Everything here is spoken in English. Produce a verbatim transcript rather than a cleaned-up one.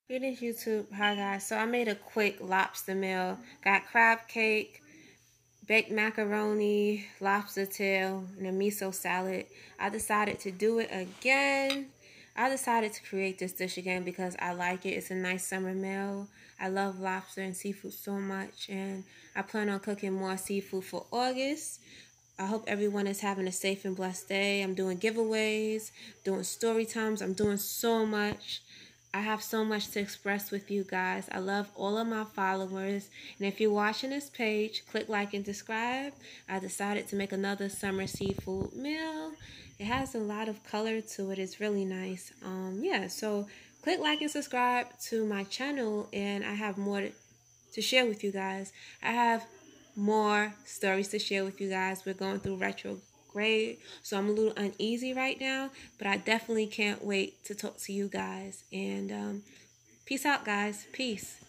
Greetings YouTube. Hi guys. So I made a quick lobster meal. Got crab cake, baked macaroni, lobster tail, and a miso salad. I decided to do it again. I decided to create this dish again because I like it. It's a nice summer meal. I love lobster and seafood so much, and I plan on cooking more seafood for August. I hope everyone is having a safe and blessed day. I'm doing giveaways, doing story times. I'm doing so much. I have so much to express with you guys. I love all of my followers. And if you're watching this page, click like and subscribe. I decided to make another summer seafood meal. It has a lot of color to it. It's really nice. Um, yeah, so click like and subscribe to my channel, and I have more to to share with you guys. I have more stories to share with you guys. We're going through retrograde, so I'm a little uneasy right now, but I definitely can't wait to talk to you guys. And um, peace out, guys. Peace.